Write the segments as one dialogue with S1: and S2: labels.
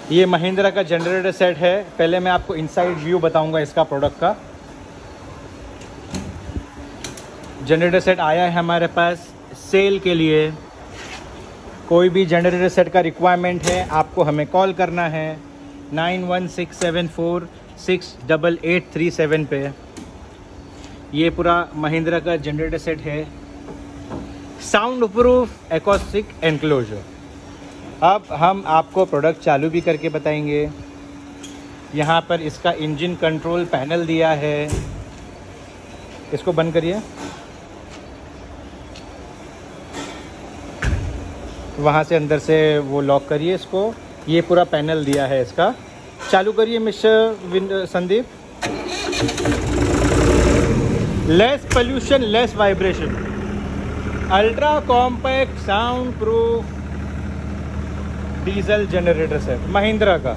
S1: ये महिंद्रा का generator set है। पहले मैं आपको इनसाइड व्यू बताऊंगा इसका प्रोडक्ट का। जनरेटर सेट आया है हमारे पास सेल के लिए। कोई भी जनरेटर सेट का रिक्वायरमेंट है आपको हमें कॉल करना है 9167468837 पे। ये पूरा महिंद्रा का जनरेटर सेट है, साउंड प्रूफ एकॉस्टिक एनक्लोजर। अब हम आपको प्रोडक्ट चालू भी करके बताएंगे। यहाँ पर इसका इंजन कंट्रोल पैनल दिया है। इसको बंद करिए, वहाँ से अंदर से वो लॉक करिए इसको। ये पूरा पैनल दिया है इसका। चालू करिए mister Sandeep. Less pollution, less vibration, ultra compact sound proof diesel generator set Mahindra का।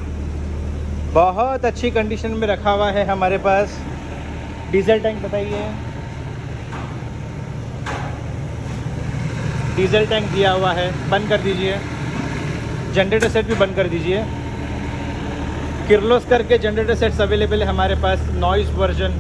S1: बहुत अच्छी कंडीशन में रखा हुआ है हमारे पास। डीजल टैंक बताइए, डीजल टैंक दिया हुआ है। बंद कर दीजिए। जनरेटर सेट भी बंद कर दीजिए। किर्लोस्कर के जनरेटर सेट्स अवेलेबल है हमारे पास। नॉइस वर्जन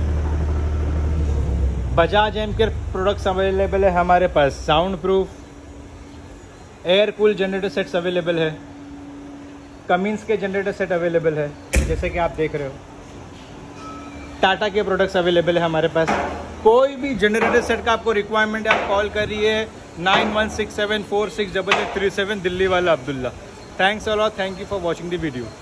S1: बजाज एम के प्रोडक्ट्स अवेलेबल है हमारे पास। Sound proof air cool generator sets available है। कमिंस के जनरेटर सेट अवेलेबल है जैसे कि आप देख रहे हो। टाटा के प्रोडक्ट्स अवेलेबल है हमारे पास। कोई भी जनरेटर सेट का आपको रिक्वायरमेंट है आप कॉल करिए 9167468837 दिल्ली वाला Abdullah. Thanks a lot, thank you for watching the video.